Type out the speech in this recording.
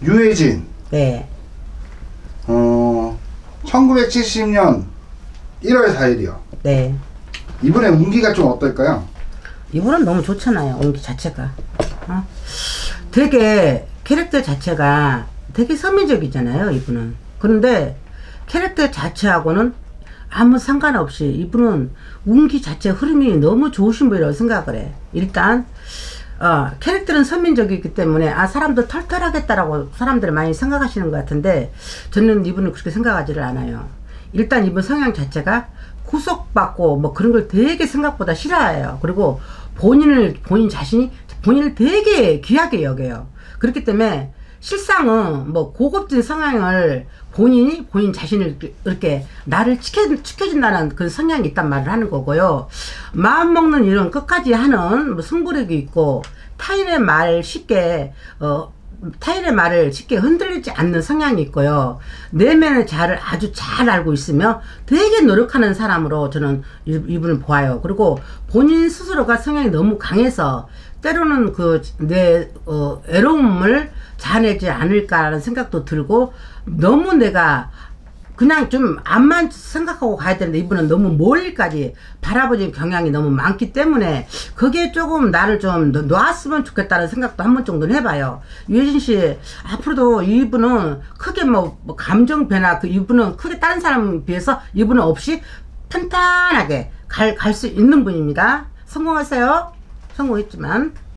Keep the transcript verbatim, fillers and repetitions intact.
유해진. 네. 어, 천구백칠십 년 일월 사일이요. 네. 이분의 운기가 좀 어떨까요? 이분은 너무 좋잖아요. 운기 자체가. 어? 되게 캐릭터 자체가 되게 서민적이잖아요. 이분은. 그런데 캐릭터 자체하고는 아무 상관없이 이분은 운기 자체 흐름이 너무 좋으신 분이라고 생각을 해. 일단 어, 캐릭터는 서민적이기 때문에 아 사람도 털털하겠다라고 사람들이 많이 생각하시는 것 같은데 저는 이분은 그렇게 생각하지를 않아요. 일단 이분 성향 자체가 구속받고 뭐 그런 걸 되게 생각보다 싫어해요. 그리고 본인을 본인 자신이 본인을 되게 귀하게 여겨요. 그렇기 때문에 실상은 뭐 고급진 성향을 본인이 본인 자신을 이렇게 나를 지켜, 지켜준다는 그런 성향이 있단 말을 하는 거고요. 마음먹는 일은 끝까지 하는 뭐 승부력이 있고 타인의 말 쉽게 어 타인의 말을 쉽게 흔들리지 않는 성향이 있고요. 내면의 자아를 아주 잘 알고 있으며 되게 노력하는 사람으로 저는 이분을 보아요. 그리고 본인 스스로가 성향이 너무 강해서 때로는 그 내 어, 애로움을 자아내지 않을까라는 생각도 들고 너무 내가 그냥 좀 앞만 생각하고 가야 되는데 이분은 너무 멀리까지 바라보는 경향이 너무 많기 때문에 그게 조금 나를 좀 놨으면 좋겠다는 생각도 한 번 정도는 해봐요. 유해진 씨 앞으로도 이분은 크게 뭐, 뭐 감정 변화 그 이분은 크게 다른 사람에 비해서 이분은 없이 탄탄하게 갈 갈 수 있는 분입니다. 성공하세요. 성공했지만